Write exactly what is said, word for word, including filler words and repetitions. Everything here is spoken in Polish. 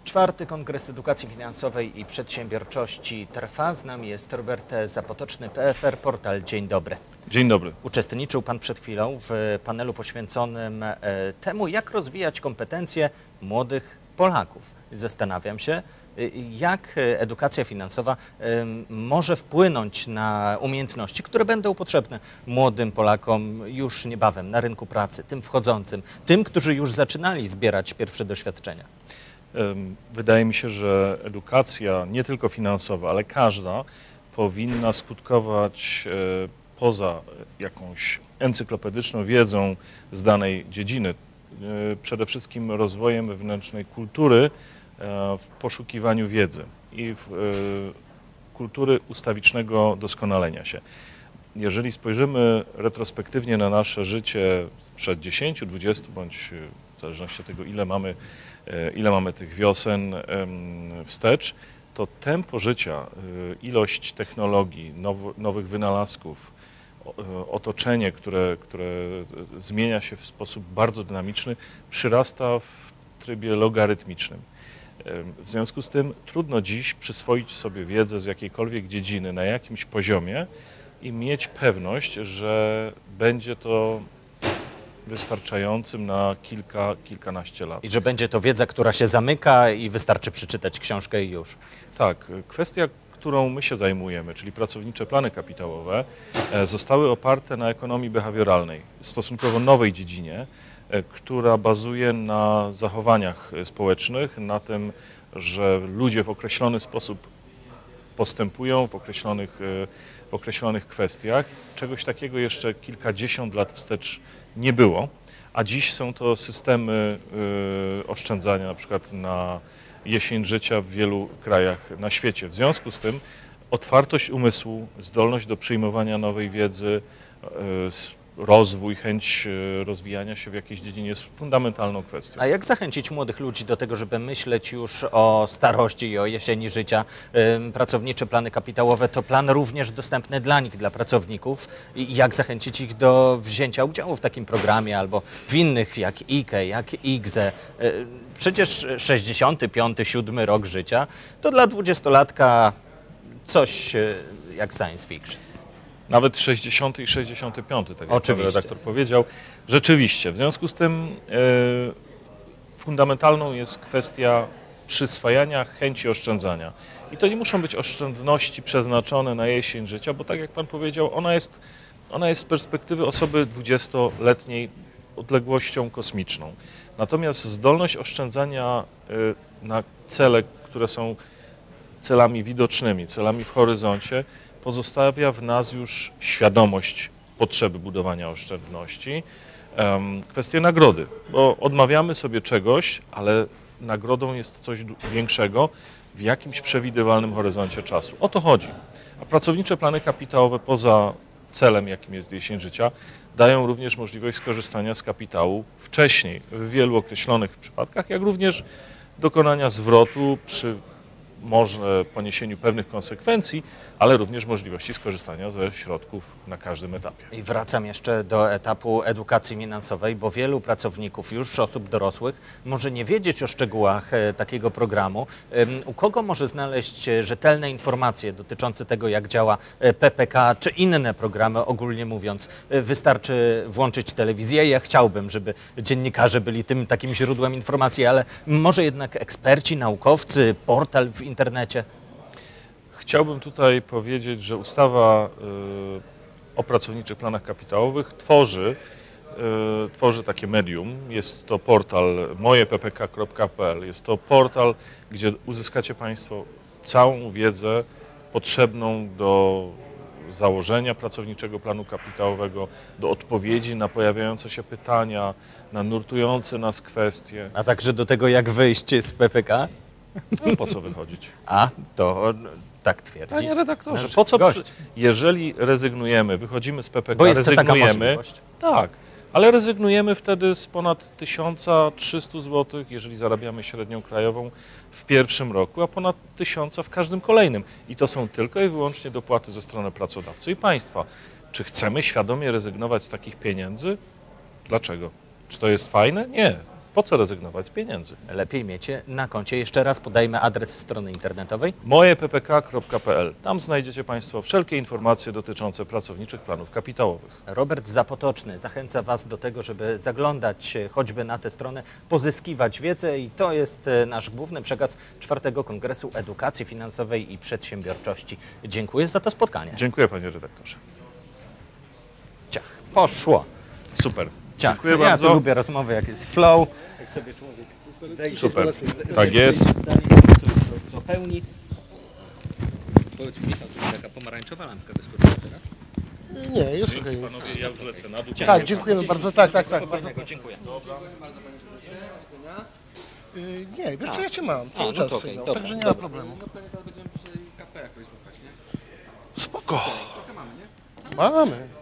Czwarty Kongres Edukacji Finansowej i Przedsiębiorczości trwa. Z nami jest Robert Zapotoczny, P F R Portal. Dzień dobry. Dzień dobry. Uczestniczył Pan przed chwilą w panelu poświęconym temu, jak rozwijać kompetencje młodych Polaków. Zastanawiam się, jak edukacja finansowa może wpłynąć na umiejętności, które będą potrzebne młodym Polakom już niebawem na rynku pracy, tym wchodzącym, tym, którzy już zaczynali zbierać pierwsze doświadczenia. Wydaje mi się, że edukacja, nie tylko finansowa, ale każda, powinna skutkować poza jakąś encyklopedyczną wiedzą z danej dziedziny, przede wszystkim rozwojem wewnętrznej kultury w poszukiwaniu wiedzy i w kultury ustawicznego doskonalenia się. Jeżeli spojrzymy retrospektywnie na nasze życie sprzed dziesięciu, dwudziestu bądź w zależności od tego, ile mamy, ile mamy tych wiosen wstecz, to tempo życia, ilość technologii, now, nowych wynalazków, otoczenie, które, które zmienia się w sposób bardzo dynamiczny, przyrasta w trybie logarytmicznym. W związku z tym trudno dziś przyswoić sobie wiedzę z jakiejkolwiek dziedziny na jakimś poziomie i mieć pewność, że będzie to wystarczającym na kilka, kilkanaście lat. I że będzie to wiedza, która się zamyka i wystarczy przeczytać książkę i już. Tak. Kwestia, którą my się zajmujemy, czyli pracownicze plany kapitałowe, zostały oparte na ekonomii behawioralnej, stosunkowo nowej dziedzinie, która bazuje na zachowaniach społecznych, na tym, że ludzie w określony sposób postępują w określonych, w określonych kwestiach. Czegoś takiego jeszcze kilkadziesiąt lat wstecz nie było, a dziś są to systemy oszczędzania, na przykład na jesień życia w wielu krajach na świecie. W związku z tym otwartość umysłu, zdolność do przyjmowania nowej wiedzy, rozwój, chęć rozwijania się w jakiejś dziedzinie jest fundamentalną kwestią. A jak zachęcić młodych ludzi do tego, żeby myśleć już o starości i o jesieni życia? Pracownicze plany kapitałowe to plan również dostępny dla nich, dla pracowników. I jak zachęcić ich do wzięcia udziału w takim programie albo w innych, jak I K E, jak I G Z E? Przecież sześćdziesiąty piąty, siódmy rok życia to dla dwudziestolatka coś jak science fiction. Nawet sześćdziesiąty i sześćdziesiąty piąty, tak jak Oczywiście. pan redaktor powiedział. Rzeczywiście, w związku z tym e, fundamentalną jest kwestia przyswajania chęci oszczędzania. I to nie muszą być oszczędności przeznaczone na jesień życia, bo tak jak pan powiedział, ona jest, ona jest z perspektywy osoby dwudziestoletniej odległością kosmiczną. Natomiast zdolność oszczędzania e, na cele, które są celami widocznymi, celami w horyzoncie, pozostawia w nas już świadomość potrzeby budowania oszczędności. Kwestia nagrody, bo odmawiamy sobie czegoś, ale nagrodą jest coś większego w jakimś przewidywalnym horyzoncie czasu. O to chodzi. A pracownicze plany kapitałowe poza celem, jakim jest jesień życia, dają również możliwość skorzystania z kapitału wcześniej, w wielu określonych przypadkach, jak również dokonania zwrotu przy może poniesieniu pewnych konsekwencji, ale również możliwości skorzystania ze środków na każdym etapie. I wracam jeszcze do etapu edukacji finansowej, bo wielu pracowników, już osób dorosłych, może nie wiedzieć o szczegółach takiego programu. U kogo może znaleźć rzetelne informacje dotyczące tego, jak działa P P K, czy inne programy, ogólnie mówiąc? Wystarczy włączyć telewizję. Ja chciałbym, żeby dziennikarze byli tym takim źródłem informacji, ale może jednak eksperci, naukowcy, portal w internecie? Chciałbym tutaj powiedzieć, że ustawa y, o pracowniczych planach kapitałowych tworzy, y, tworzy takie medium. Jest to portal moje p p k kropka p l. Jest to portal, gdzie uzyskacie Państwo całą wiedzę potrzebną do założenia pracowniczego planu kapitałowego, do odpowiedzi na pojawiające się pytania, na nurtujące nas kwestie. A także do tego, jak wyjść z P P K? No, po co wychodzić? A, to tak twierdzi. Panie redaktorze, nasz po co, gość. Jeżeli rezygnujemy, wychodzimy z P P K, Bo jest taka rezygnujemy, możliwość. tak, ale rezygnujemy wtedy z ponad tysiąc trzysta złotych, jeżeli zarabiamy średnią krajową w pierwszym roku, a ponad tysiąc w każdym kolejnym. I to są tylko i wyłącznie dopłaty ze strony pracodawcy i państwa. Czy chcemy świadomie rezygnować z takich pieniędzy? Dlaczego? Czy to jest fajne? Nie. Po co rezygnować z pieniędzy? Lepiej miecie na koncie. Jeszcze raz podajmy adres strony internetowej. moje p p k kropka p l. Tam znajdziecie Państwo wszelkie informacje dotyczące pracowniczych planów kapitałowych. Robert Zapotoczny zachęca Was do tego, żeby zaglądać choćby na tę stronę, pozyskiwać wiedzę i to jest nasz główny przekaz czwartego Kongresu Edukacji Finansowej i Przedsiębiorczości. Dziękuję za to spotkanie. Dziękuję panie redaktorze. Ciach, poszło. Super. Ciach. Dziękuję Ja bardzo. tu lubię rozmowy, jak jest flow. Jak sobie człowiek wejdzie Super. w Tak jest. zdanie, co do pełni. Powiedz mi, Michał, tu taka pomarańczowa lampka wyskoczyła teraz. Nie, jest okej. Panowie, ja już lecę na dół. Tak, dziękujemy bardzo. Tak, tak, tak. Bardzo. Dziękuję. Y, Nie, wiesz co, ja cię mam A, cały no czas to okej, sygnał, dobra, także nie ma dobra. problemu. Będziemy K P jakoś złapać, nie? Spoko. Trochę mamy, nie? Mamy.